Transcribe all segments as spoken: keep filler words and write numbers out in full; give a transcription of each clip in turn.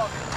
target.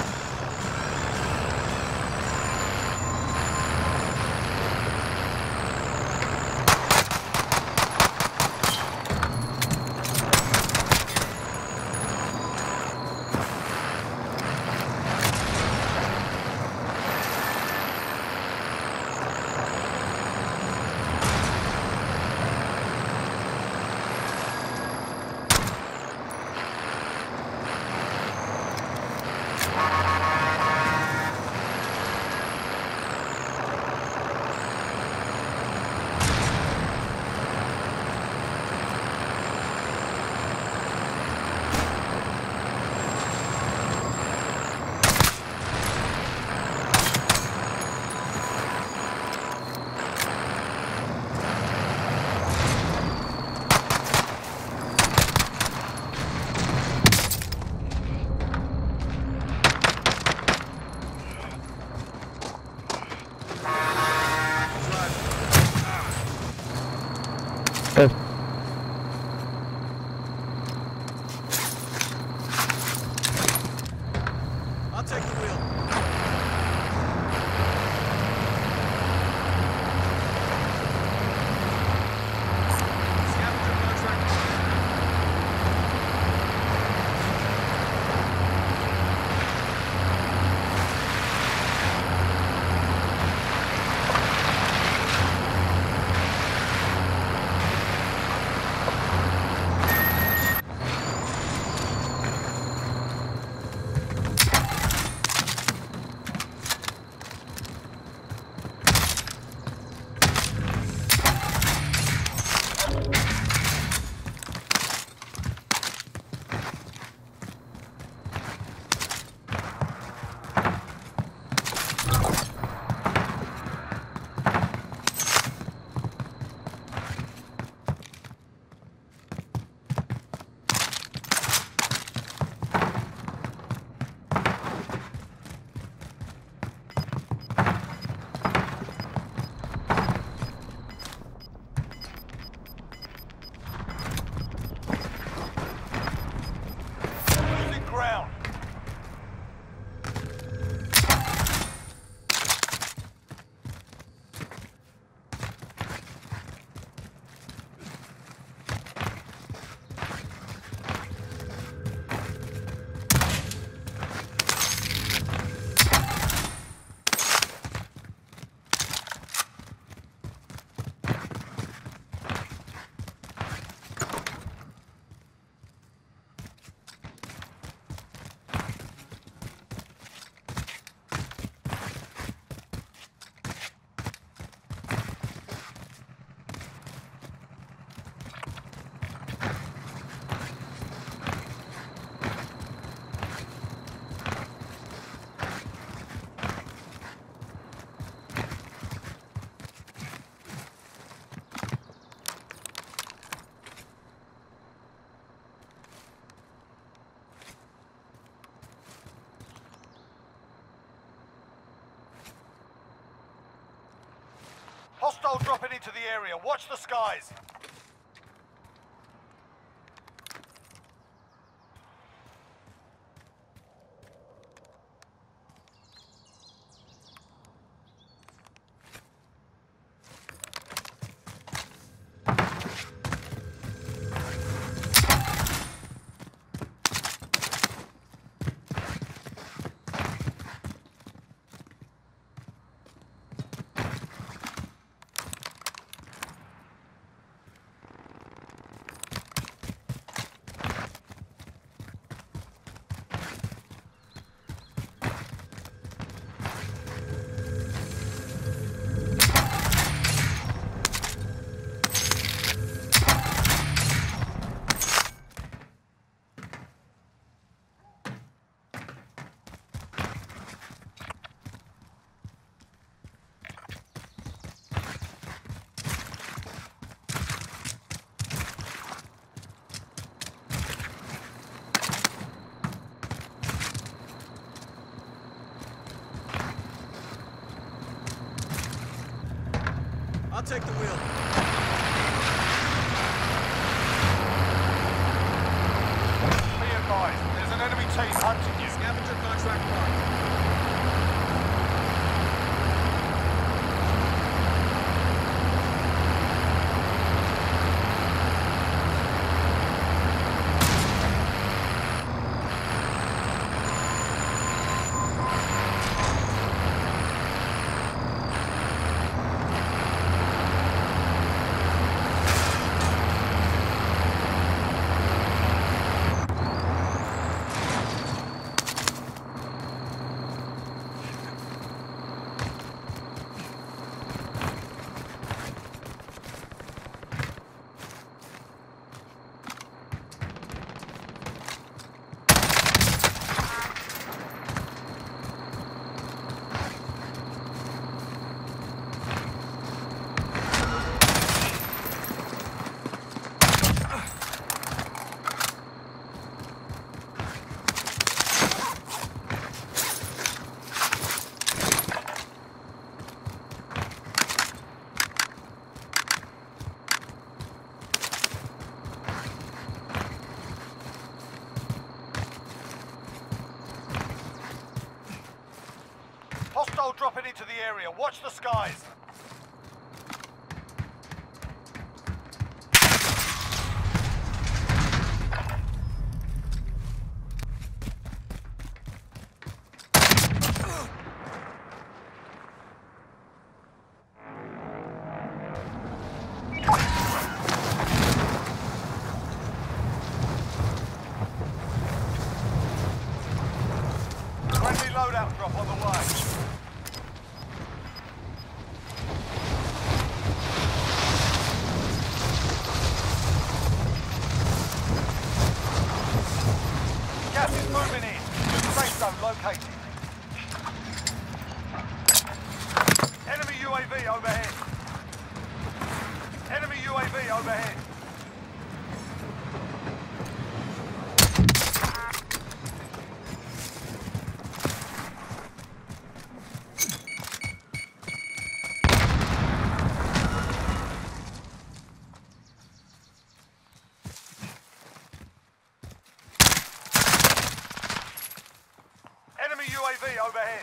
Good. I'll take the wheel. Scavenger contract. Ground. Hostile dropping into the area. Watch the skies. I'll take the wheel. Be advised, there's an enemy team hunting you. Scavenger contract. Contract marked. Hostile dropping into the area. Watch the skies. Friendly loadout drop on the way. Gas is moving in. New safe zone located. Enemy U A V overhead. Enemy U A V overhead. Enemy U A V overhead.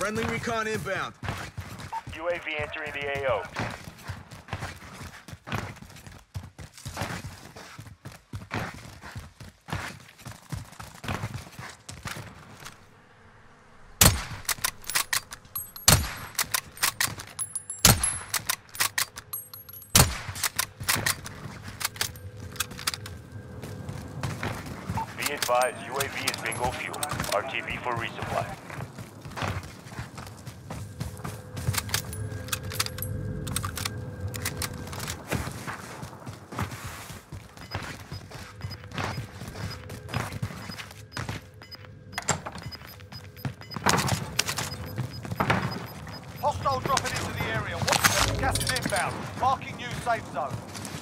Friendly recon inbound. U A V entering the A O. Be advised, U A V is bingo fuel. R T B for resupply. Hostile dropping into the area. Watch. Gas is inbound. Marking new safe zone.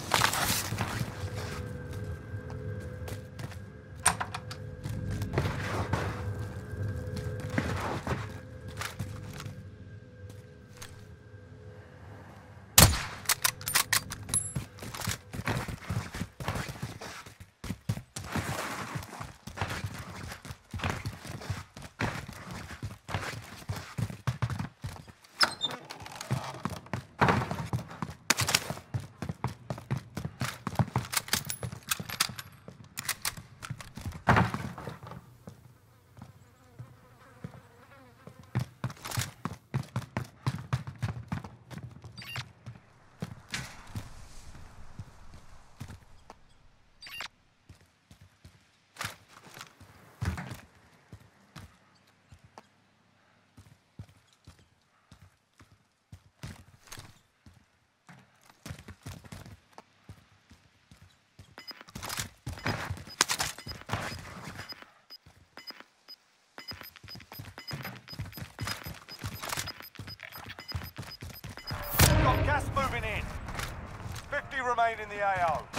Got gas moving in. fifty remain in the A O.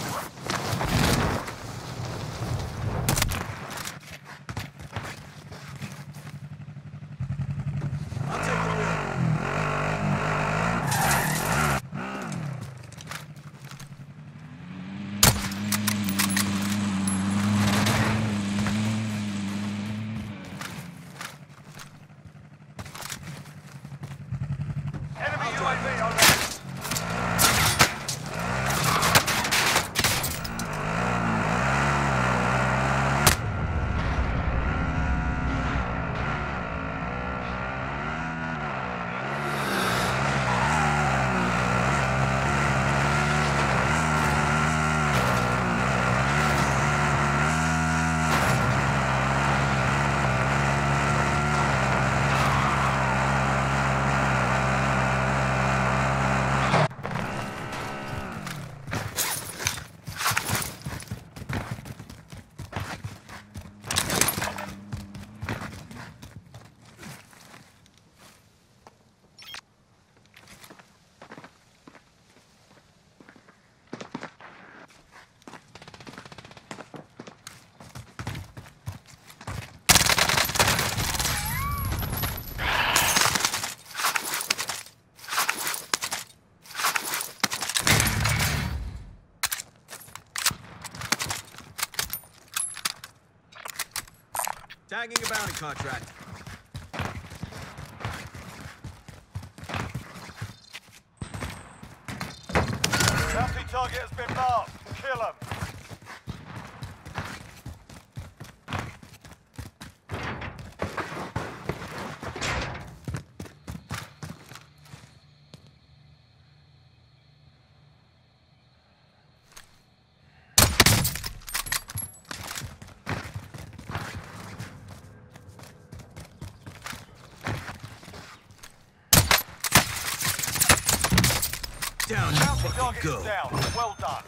I'll take the wheel. Enemy U A V over. Tagging a bounty contract. Bounty target has been marked. Kill him. Down, you Bounty fucking target go. is down. Well done.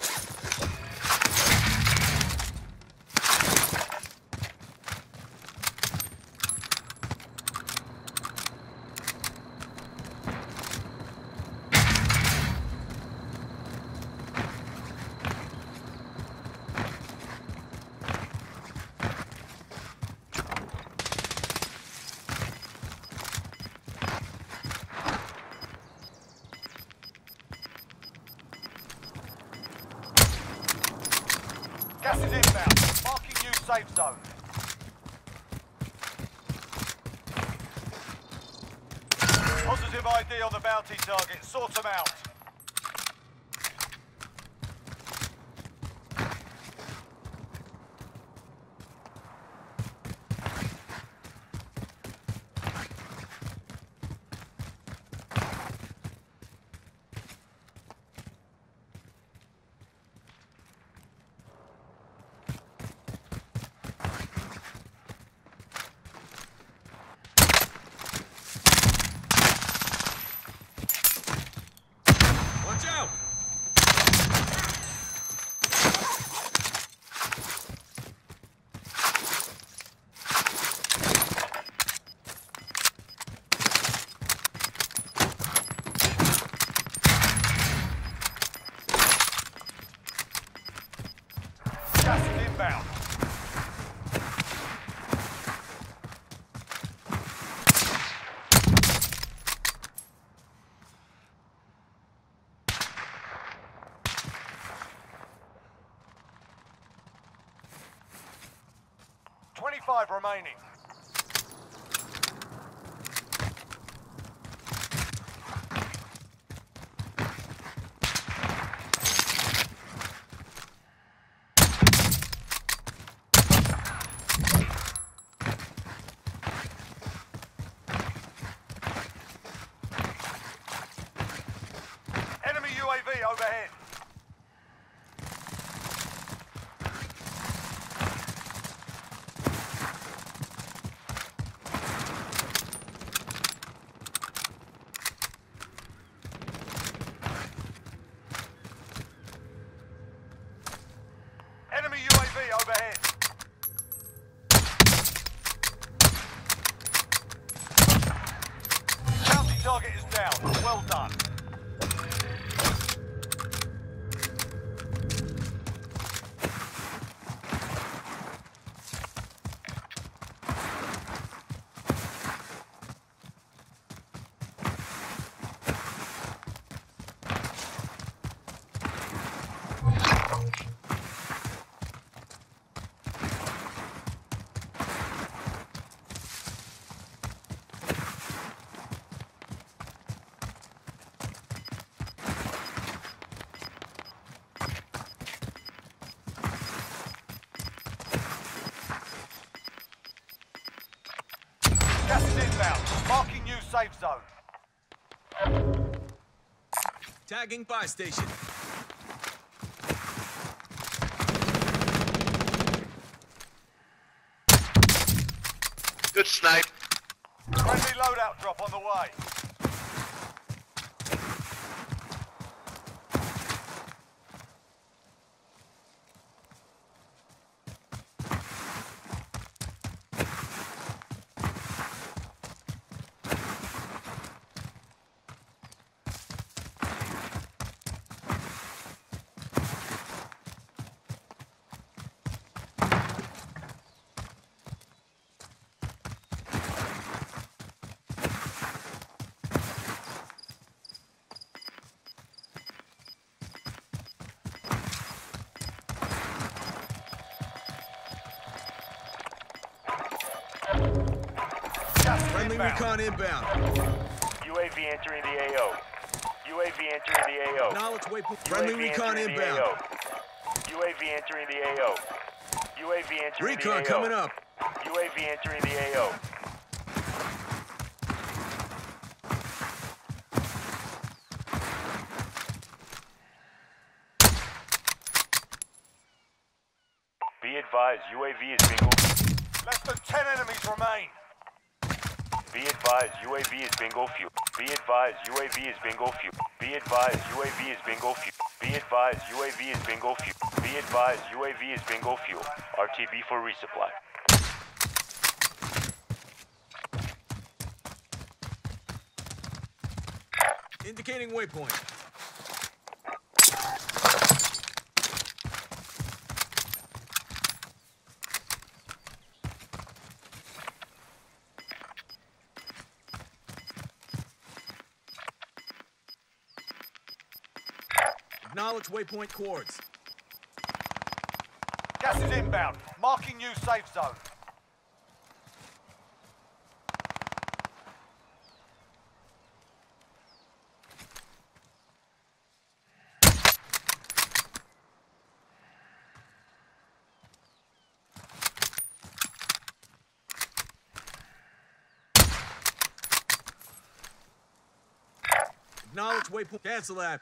Gas is inbound. Marking new safe zone. Positive I D on the bounty target. Sort them out. Watch out! Gas is inbound. Twenty-five remaining. Enemy U A V overhead. Enemy U A V overhead. Bounty target is down. Well done. Gas is inbound. Marking new safe zone. Tagging buy station. Good snipe. Friendly loadout drop on the way. Gas is Friendly inbound. recon inbound. U A V entering the A O. U A V entering the A O. Knowledge waypoint. Friendly U A V recon entering the inbound. A O. U A V entering the A O. U A V entering the A O. Recon coming up. U A V entering the A O. Be advised, U A V is bingo. Less than ten enemies remain. Be advised, U A V is bingo fuel. Be advised, U A V is bingo fuel. Be advised, U A V is bingo fuel. Be advised, U A V is bingo fuel. Be advised, U A V is bingo fuel. R T B for resupply. Indicating waypoint. Acknowledge waypoint coords. Gas is inbound. Marking new safe zone. Acknowledge waypoint. Cancel that.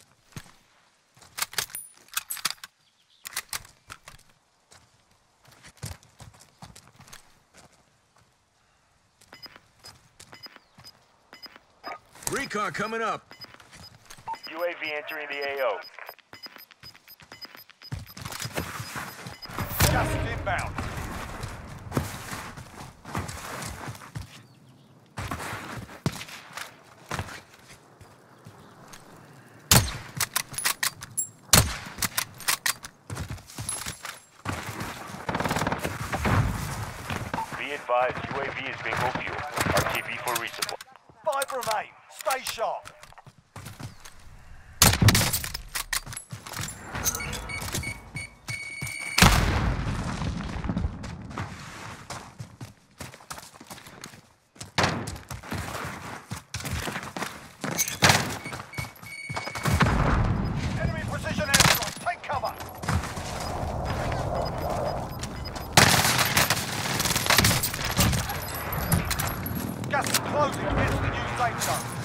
Recon coming up. U A V entering the A O. Just inbound. Be advised, U A V is bingo fuel. R T B for resupply. Five remain. Stay sharp. Enemy precision airstrike. Take cover. Gas is closing. Get to the new safe zone.